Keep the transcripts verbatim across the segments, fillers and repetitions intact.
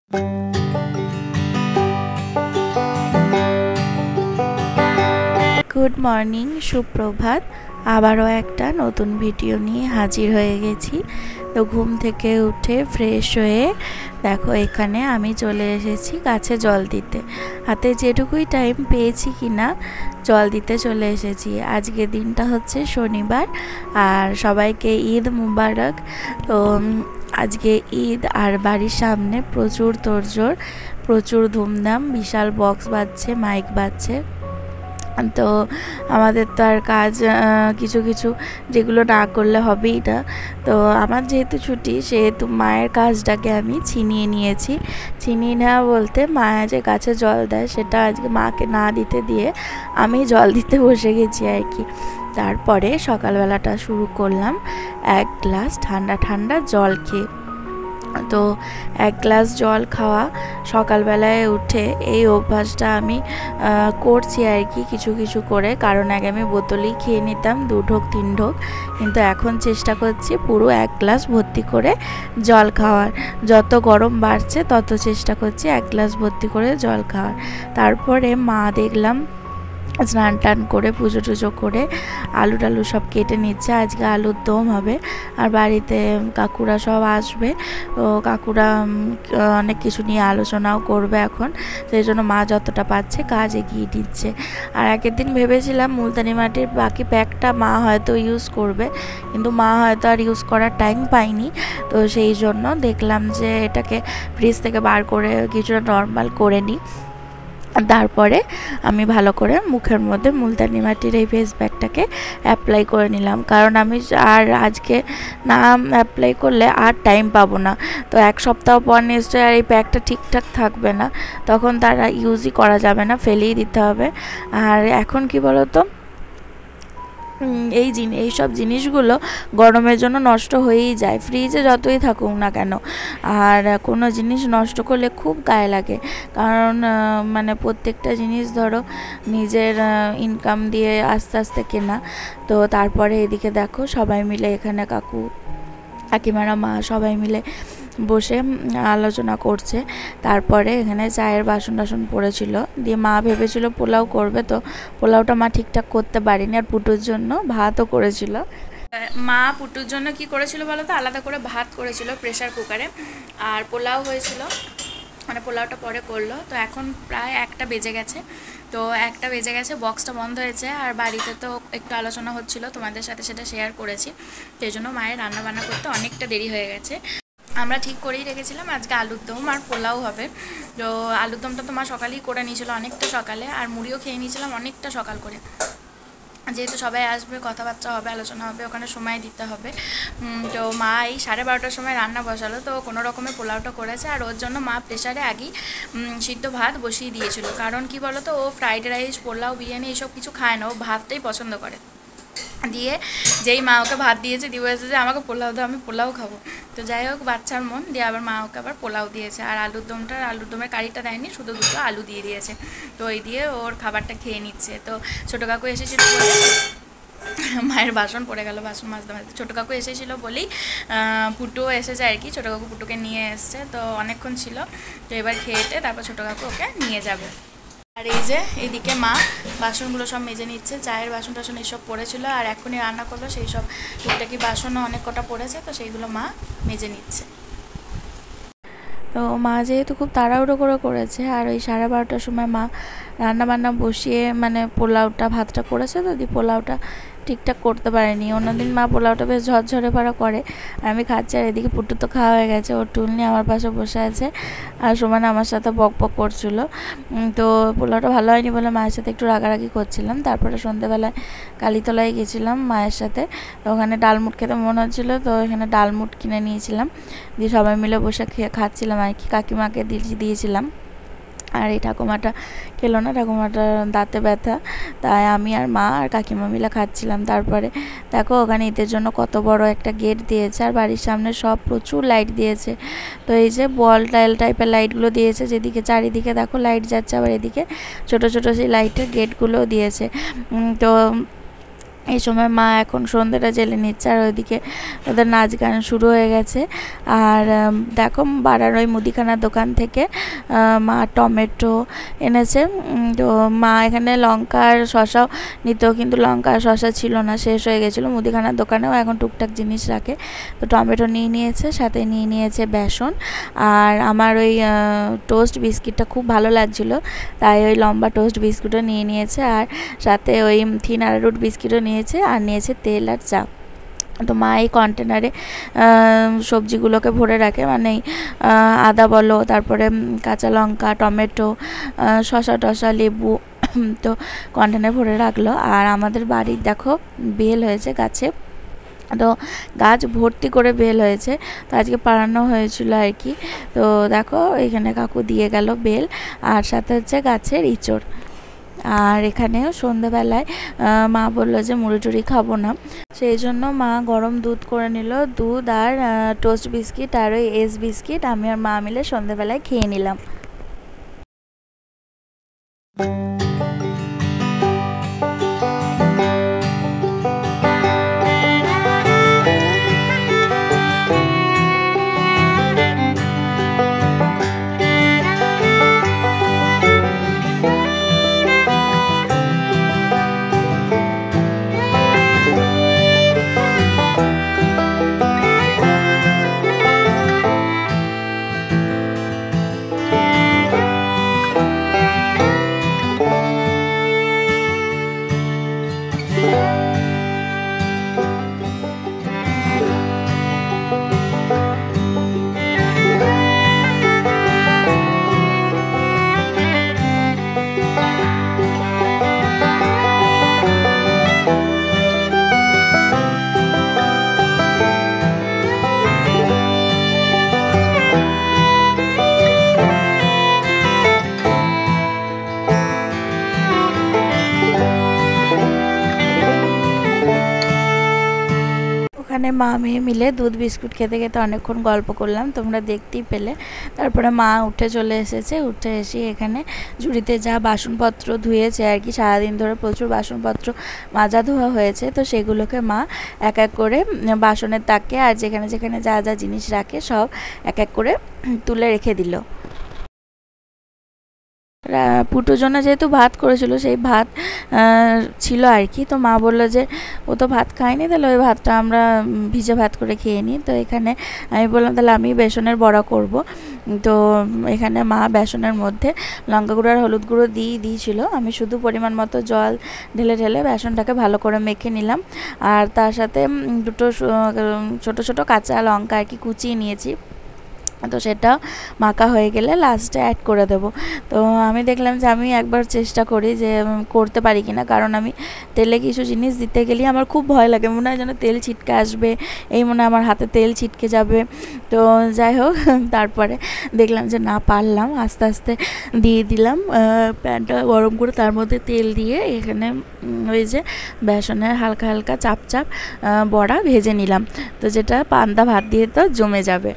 Good morning, সুপ্রভাত। আবারও একটা নতুন ভিডিও নিয়ে হাজির হয়ে গেছি। তো ঘুম থেকে উঠে ফ্রেশ হয়ে দেখো এখানে আমি চলে এসেছি গাছে জল দিতে। হাতে যেটুকুই টাইম পেয়েছি কিনা জল দিতে চলে এসেছি। আজকে দিনটা হচ্ছে শনিবার, আর সবাইকে ঈদ মুবারক। তো আজকে ঈদ, আর বাড়ির সামনে প্রচুর তোড়জোড়, প্রচুর ধুমধাম, বিশাল বক্স বাজছে, মাইক বাজছে। তো আমাদের তো আর কাজ কিছু কিছু যেগুলো না করলে হবেই না। তো আমার যেহেতু ছুটি, সেহেতু মায়ের কাজটাকে আমি ছিনিয়ে নিয়েছি। ছিনিয়ে নেওয়া বলতে, মায়া যে গাছে জল দেয় সেটা আজকে মাকে না দিতে দিয়ে আমি জল দিতে বসে গেছি আর কি। তারপরে সকালবেলাটা শুরু করলাম এক গ্লাস ঠান্ডা ঠান্ডা জল খেয়ে। তো এক গ্লাস জল খাওয়া সকালবেলায় উঠে, এই অভ্যাসটা আমি করছি আর কি কিছু কিছু করে। কারণ আগে আমি বোতলেই খেয়ে নিতাম দু ঢোক তিন ঢোক, কিন্তু এখন চেষ্টা করছি পুরো এক গ্লাস ভর্তি করে জল খাওয়ার। যত গরম বাড়ছে তত চেষ্টা করছি এক গ্লাস ভর্তি করে জল খাওয়ার। তারপরে মা দেখলাম স্নান টান করে পুজো টুজো করে আলু টালু সব কেটে নিচ্ছে। আজকে আলুর দম হবে, আর বাড়িতে কাকুরা সব আসবে। তো কাকুরা অনেক কিছু নিয়ে আলোচনাও করবে এখন, সেই জন্য মা যতটা পাচ্ছে কাজ এগিয়ে দিচ্ছে। আর আগের দিন ভেবেছিলাম মুলতানি মাটির বাকি প্যাকটা মা হয়তো ইউজ করবে, কিন্তু মা হয়তো আর ইউজ করার টাইম পায়নি। তো সেই জন্য দেখলাম যে এটাকে ফ্রিজ থেকে বার করে কিছুটা নর্মাল করে নিই। তারপরে আমি ভালো করে মুখের মধ্যে মুলতানি মাটির এই ফেস প্যাকটাকে অ্যাপ্লাই করে নিলাম। কারণ আমি আর আজকে না অ্যাপ্লাই করলে আর টাইম পাবো না। তো এক সপ্তাহ পর নিশ্চয়ই আর এই প্যাকটা ঠিকঠাক থাকবে না, তখন তারা ইউজই করা যাবে না, ফেলেই দিতে হবে। আর এখন কি বলো তো, এই জিনিস এইসব জিনিসগুলো গরমের জন্য নষ্ট হয়েই যায়, ফ্রিজে যতই থাকুক না কেন। আর কোনো জিনিস নষ্ট করলে খুব গায়ে লাগে, কারণ মানে প্রত্যেকটা জিনিস ধরো নিজের ইনকাম দিয়ে আস্তে আস্তে কেনা। তো তারপরে এদিকে দেখো সবাই মিলে, এখানে কাকু কাকিমারা মা সবাই মিলে বসে আলোচনা করছে। তারপরে এখানে চায়ের বাসন টাসন পড়েছিল, দিয়ে মা ভেবেছিল পোলাও করবে, তো পোলাওটা মা ঠিকঠাক করতে পারেনি। আর পুটুর জন্য ভাতও করেছিল। মা পুটুর জন্য কি করেছিল বলো তো, আলাদা করে ভাত করেছিল প্রেশার কুকারে, আর পোলাও হয়েছিল, মানে পোলাওটা পরে করলো। তো এখন প্রায় একটা বেজে গেছে। তো একটা বেজে গেছে, বক্সটা বন্ধ হয়েছে, আর বাড়িতে তো একটু আলোচনা হচ্ছিল, তোমাদের সাথে সেটা শেয়ার করেছি। সেই জন্য মায়ের রান্না বান্না করতে অনেকটা দেরি হয়ে গেছে। আমরা ঠিক করেই রেখেছিলাম আজকে আলুর দম আর পোলাও হবে। তো আলুর দমটা তো মা সকালেই করে নিয়েছিল, অনেকটা সকালে, আর মুড়িও খেয়ে নিয়েছিলাম অনেকটা সকাল করে। যেহেতু সবাই আসবে, কথাবার্তা হবে, আলোচনা হবে, ওখানে সময় দিতে হবে। তো মা এই সাড়ে বারোটার সময় রান্না বসালো, তো কোনো রকমের পোলাওটা করেছে। আর ওর জন্য মা প্রেশারে আগেই সিদ্ধ ভাত বসিয়ে দিয়েছিল। কারণ কি বলো তো, ও ফ্রাইড রাইস, পোলাও, বিরিয়ানি এইসব কিছু খায় না, ও ভাতটাই পছন্দ করে। দিয়ে যেই মা ওকে ভাত দিয়েছে, দিয়ে বলেছে যে আমাকে পোলাও দাও, আমি পোলাও খাবো। তো যাই হোক, বাচ্চার মন, দিয়ে আবার মা ওকে আবার পোলাও দিয়েছে। আর আলুর দমটা, আলুর দমের কারিটা দেয়নি, শুধু দুটো আলু দিয়ে দিয়েছে। তো ওই দিয়ে ওর খাবারটা খেয়ে নিচ্ছে। তো ছোটো কাকু এসেছিল বলে মায়ের বাসন পড়ে গেল, বাসন মাজতে মাজতে। ছোটো কাকু এসেছিলো বলেই পুটুও এসেছে আর কি, ছোটো কাকু পুটুকে নিয়ে এসছে। তো অনেকক্ষণ ছিল, তো এবার খেয়েটে তারপর ছোটো কাকু ওকে নিয়ে যাবে। আর এই যে এইদিকে মা বাসনগুলো সব মেজে নিচ্ছে, চায়ের বাসন টাসন এইসব পড়েছিল, আর এখনই রান্না করলো, সেই সব টুকটাকি বাসনও অনেক কটা পড়েছে, তো সেইগুলো মা মেজে নিচ্ছে। তো মা যেহেতু খুব তাড়াহুড়ো করে করেছে, আর ওই সাড়ে বারোটার সময় মা রান্না বান্না বসিয়ে মানে পোলাওটা ভাতটা করেছে, তো দি পোলাওটা ঠিকঠাক করতে পারেনি। অন্যদিন মা পোলাওটা বেশ ঝরঝরে পাড়া করে, আর আমি খাচ্ছি। আর এদিকে পুটু তো খাওয়া হয়ে গেছে, ওর টুল নিয়ে আমার পাশে বসে আছে, আর সমানে আমার সাথে বক বক করছিল। তো পোলাওটা ভালো হয়নি বলে মায়ের সাথে একটু রাগারাগি করছিলাম। তারপরে সন্ধ্যেবেলায় কালীতলায় গেছিলাম মায়ের সাথে, তো ওখানে ডালমুট খেতে মনে হচ্ছিলো, তো এখানে ডালমুট কিনে নিয়েছিলাম, দিয়ে সবাই মিলে বসে খেয়ে খাচ্ছিলাম আর কি। কাকিমাকে দিয়েছিলাম, আর এই ঠাকুমাটা খেলো না, ঠাকুমাটা দাঁতে ব্যথা, তাই আমি আর মা আর কাকিমা মিলে খাচ্ছিলাম। তারপরে দেখো ওখানে ঈদের জন্য কত বড় একটা গেট দিয়েছে, আর বাড়ির সামনে সব প্রচুর লাইট দিয়েছে। তো এই যে বল টাইল টাইপের লাইটগুলো দিয়েছে, যেদিকে চারিদিকে দেখো লাইট যাচ্ছে, আবার এদিকে ছোট ছোট সেই লাইটের গেটগুলোও দিয়েছে। তো এই সময় মা এখন সন্ধ্যেটা জেলে নিচ্ছে, আর ওইদিকে ওদের নাচ গান শুরু হয়ে গেছে। আর দেখো বাড়ার ওই মুদিখানার দোকান থেকে মা টমেটো এনেছে। তো মা এখানে লঙ্কা আর শশাও নিত, কিন্তু লঙ্কা আর শশা ছিল না, শেষ হয়ে গেছিলো। মুদিখানার দোকানেও এখন টুকটাক জিনিস রাখে। তো টমেটো নিয়ে নিয়েছে, সাথে নিয়ে নিয়েছে বেসন। আর আমার ওই টোস্ট বিস্কিটটা খুব ভালো লাগছিলো, তাই ওই লম্বা টোস্ট বিস্কুটও নিয়ে নিয়েছে, আর সাথে ওই থিন আরারুট বিস্কিটও নিয়েছে, আর নিয়েছে তেল আর চা। তো মা এই কন্টেনারে সবজিগুলোকে ভরে রাখে, মানে আদা বলো, তারপরে কাঁচা লঙ্কা, টমেটো, শসা টসা, লেবু, তো কন্টেনারে ভরে রাখলো। আর আমাদের বাড়ির দেখো বেল হয়েছে গাছে, তো গাছ ভর্তি করে বেল হয়েছে, তো আজকে পাড়ানো হয়েছিল আর কি। তো দেখো এখানে কাকু দিয়ে গেল বেল, আর সাথে হচ্ছে গাছের ইঁচড়। আর এখানেও সন্ধ্যেবেলায় মা বললো যে মুড়ি টুড়ি খাবো না, সেই জন্য মা গরম দুধ করে নিল, দুধ আর টোস্ট বিস্কিট আর ওই এস বিস্কিট আমি আর মা মিলে সন্ধ্যেবেলায় খেয়ে নিলাম। ওখানে মা মেয়ে মিলে দুধ বিস্কুট খেতে খেতে অনেকক্ষণ গল্প করলাম, তোমরা দেখতেই পেলে। তারপরে মা উঠে চলে এসেছে, উঠে এসে এখানে ঝুড়িতে যা বাসনপত্র ধুয়েছে আর কি, সারাদিন ধরে প্রচুর বাসনপত্র মাজা ধোয়া হয়েছে, তো সেগুলোকে মা এক এক করে বাসনের তাকে আর যেখানে যেখানে যা যা জিনিস রাখে সব এক এক করে তুলে রেখে দিল। পুটোর জন্য যেহেতু ভাত করেছিল, সেই ভাত ছিল আর কি, তো মা বললো যে ও তো ভাত খায়নি, তাহলে ওই ভাতটা আমরা ভিজে ভাত করে খেয়ে নিই। তো এখানে আমি বললাম তাহলে আমি বেসনের বড়া করব। তো এখানে মা বেসনের মধ্যে লঙ্কা গুঁড়ো আর হলুদ গুঁড়ো দিয়ে দিয়েছিল, আমি শুধু পরিমাণ মতো জল ঢেলে ঢেলে বেসনটাকে ভালো করে মেখে নিলাম। আর তার সাথে দুটো ছোটো ছোটো কাঁচা লঙ্কা আর কি কুচিয়ে নিয়েছি, তো সেটা মাখা হয়ে গেলে লাস্টে অ্যাড করে দেব। তো আমি দেখলাম যে আমি একবার চেষ্টা করি যে করতে পারি কিনা, কারণ আমি তেলে কিছু জিনিস দিতে গেলে আমার খুব ভয় লাগে, মনে হয় যেন তেল ছিটকে আসবে, এই মনে হয় আমার হাতে তেল ছিটকে যাবে। তো যাই হোক, তারপরে দেখলাম যে না পারলাম, আস্তে আস্তে দিয়ে দিলাম প্যানটা গরম করে, তার মধ্যে তেল দিয়ে এখানে ওই যে বেসনের হালকা হালকা চাপ চাপ বড়া ভেজে নিলাম, তো যেটা পান্তা ভাত দিয়ে তো জমে যাবে।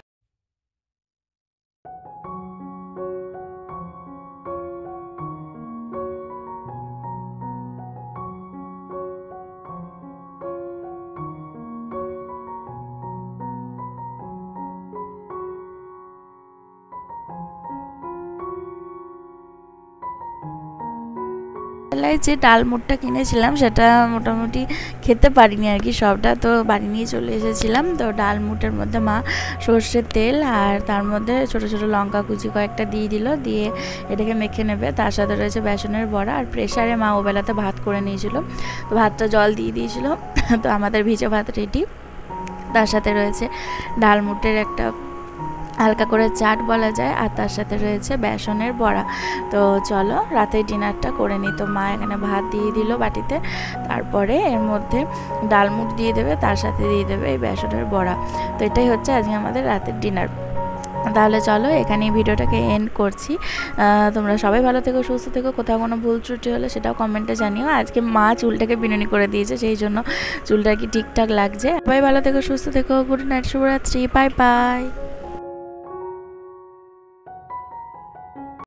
বেলায় যে ডালমুটটা কিনেছিলাম সেটা মোটামুটি খেতে পারিনি আর কি সবটা, তো বাড়ি নিয়ে চলে এসেছিলাম। তো ডালমুটের মধ্যে মা সর্ষের তেল আর তার মধ্যে ছোট ছোট লঙ্কা কুচি কয়েকটা দিয়ে দিল, দিয়ে এটাকে মেখে নেবে। তার সাথে রয়েছে বেসনের বড়া, আর প্রেশারে মা ওবেলাতে ভাত করে নিয়েছিল, তো ভাতটা জল দিয়ে দিয়েছিল, তো আমাদের ভিজে ভাত রেডি। তার সাথে রয়েছে ডালমুটের একটা হালকা করে চাট বলা যায়, আর তার সাথে রয়েছে বেসনের বড়া। তো চলো রাতের ডিনারটা করে নিই। তো মা এখানে ভাত দিয়ে দিল বাটিতে, তারপরে এর মধ্যে ডালমুট দিয়ে দেবে, তার সাথে দিয়ে দেবে এই বেসনের বড়া। তো এটাই হচ্ছে আজকে আমাদের রাতের ডিনার। তাহলে চলো এখানেই ভিডিওটাকে এন্ড করছি। তোমরা সবাই ভালো থেকো, সুস্থ থেকো, কোথাও কোনো ভুল ত্রুটি হলে সেটাও কমেন্টে জানিও। আজকে মা চুলটাকে বিনুনি করে দিয়েছে, সেই জন্য চুলটা কি ঠিকঠাক লাগছে। সবাই ভালো থেকো, সুস্থ থেকো, গুড নাইট, শুভরাত্রি, বাই বাই।